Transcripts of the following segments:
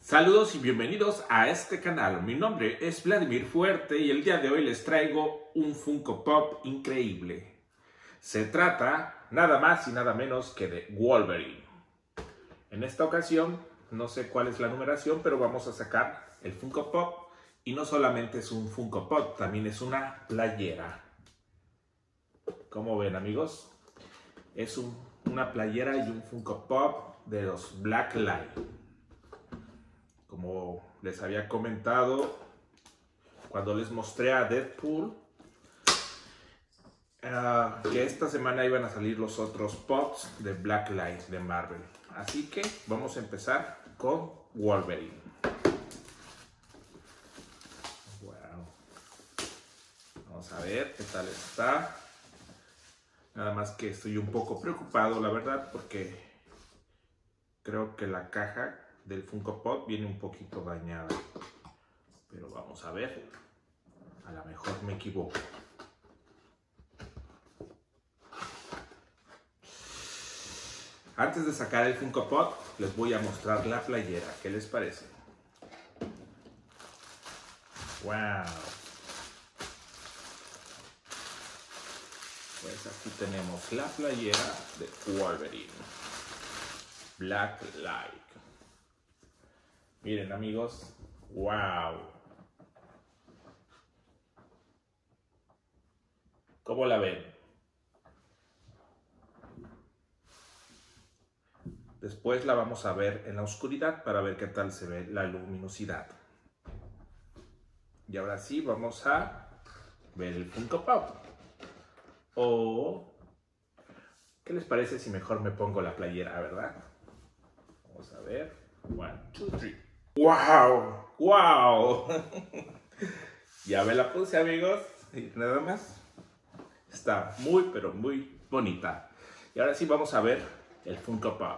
Saludos y bienvenidos a este canal. Mi nombre es Vladimir Fuerte y el día de hoy les traigo un Funko Pop increíble. Se trata nada más y nada menos que de Wolverine. En esta ocasión, no sé cuál es la numeración, pero vamos a sacar el Funko Pop. Y no solamente es un Funko Pop, también es una playera. Como ven, amigos, es una playera y un Funko Pop de los Black Light. Como les había comentado cuando les mostré a Deadpool, que esta semana iban a salir los otros pops de Black Light de Marvel. Así que vamos a empezar con Wolverine. Wow. Vamos a ver qué tal está. Nada más que estoy un poco preocupado, la verdad, porque creo que la caja del Funko Pop viene un poquito dañada, pero vamos a ver, a lo mejor me equivoco. Antes de sacar el Funko Pop les voy a mostrar la playera. ¿Qué les parece? ¡Wow! Pues aquí tenemos la playera de Wolverine Black Light. Miren, amigos, wow. ¿Cómo la ven? Después la vamos a ver en la oscuridad para ver qué tal se ve la luminosidad. Y ahora sí vamos a ver el Funko Pop. ¿Qué les parece si mejor me pongo la playera, verdad? Vamos a ver. 1, 2, 3. ¡Wow! ¡Wow! Ya me la puse, amigos. Y nada más. Está muy, pero muy bonita. Y ahora sí vamos a ver el Funko Pop.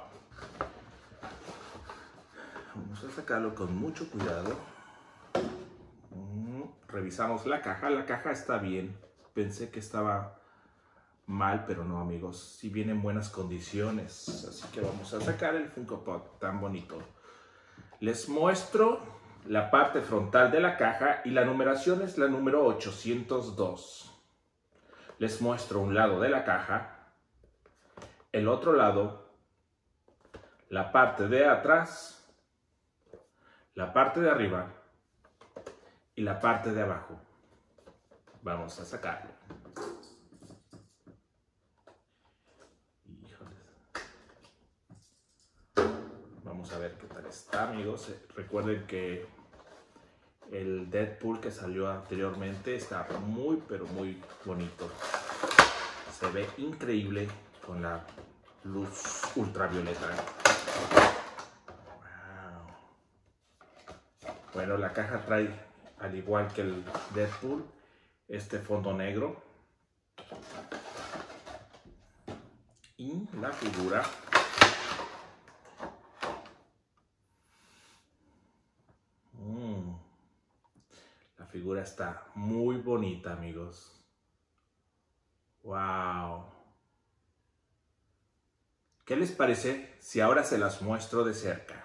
Vamos a sacarlo con mucho cuidado. Revisamos la caja. La caja está bien. Pensé que estaba mal, pero no, amigos. Sí viene en buenas condiciones. Así que vamos a sacar el Funko Pop tan bonito. Les muestro la parte frontal de la caja y la numeración es la número 802. Les muestro un lado de la caja, el otro lado, la parte de atrás, la parte de arriba y la parte de abajo. Vamos a sacarlo. Vamos a ver qué tal está, amigos. Recuerden que el Deadpool que salió anteriormente está muy, pero muy bonito. Se ve increíble con la luz ultravioleta. Wow. Bueno, la caja trae, al igual que el Deadpool, este fondo negro. Y la figura. La figura está muy bonita, amigos. ¡Wow! ¿Qué les parece si ahora se las muestro de cerca?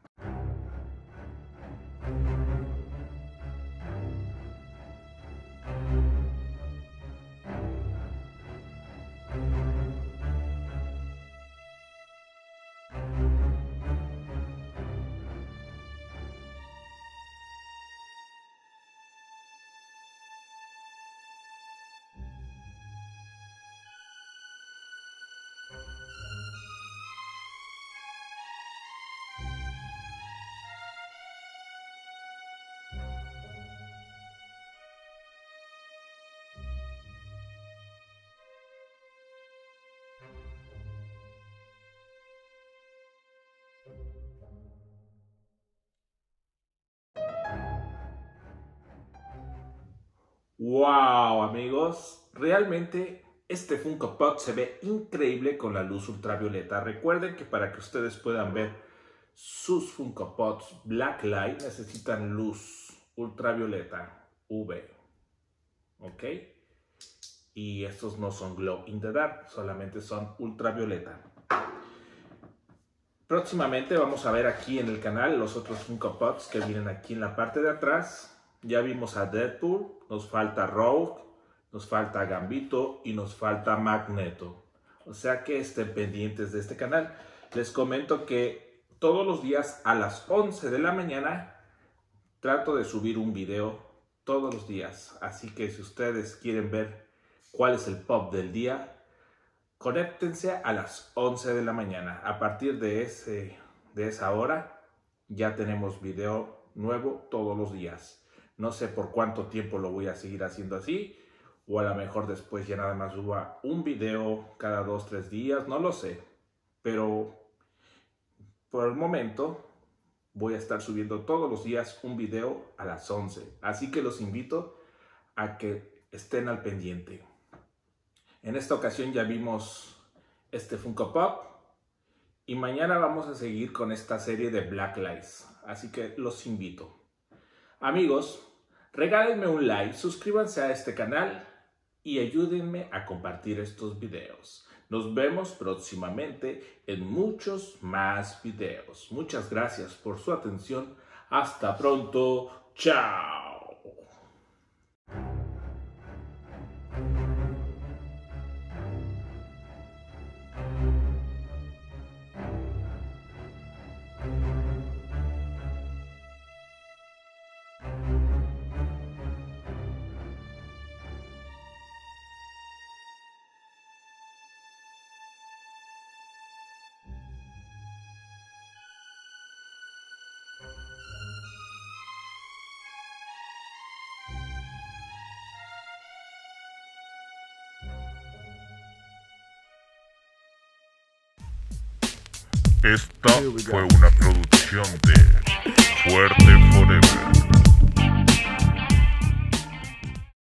¡Wow, amigos! Realmente este Funko Pop se ve increíble con la luz ultravioleta. Recuerden que para que ustedes puedan ver sus Funko Pops Black Light necesitan luz ultravioleta UV. ¿Ok? Y estos no son Glow in the Dark, solamente son ultravioleta. Próximamente vamos a ver aquí en el canal los otros Funko Pops que vienen aquí en la parte de atrás. Ya vimos a Deadpool, nos falta Rogue, nos falta Gambito y nos falta Magneto. O sea que estén pendientes de este canal. Les comento que todos los días a las 11 de la mañana trato de subir un video todos los días. Así que si ustedes quieren ver cuál es el pop del día, conéctense a las 11 de la mañana. A partir de esa hora ya tenemos video nuevo todos los días. No sé por cuánto tiempo lo voy a seguir haciendo así. O a lo mejor después ya nada más suba un video cada 2-3 días. No lo sé. Pero por el momento voy a estar subiendo todos los días un video a las 11. Así que los invito a que estén al pendiente. En esta ocasión ya vimos este Funko Pop. Y mañana vamos a seguir con esta serie de Black Lives. Así que los invito. Amigos, regálenme un like, suscríbanse a este canal y ayúdenme a compartir estos videos. Nos vemos próximamente en muchos más videos. Muchas gracias por su atención. Hasta pronto. Chao. Esta fue una producción de Fuerte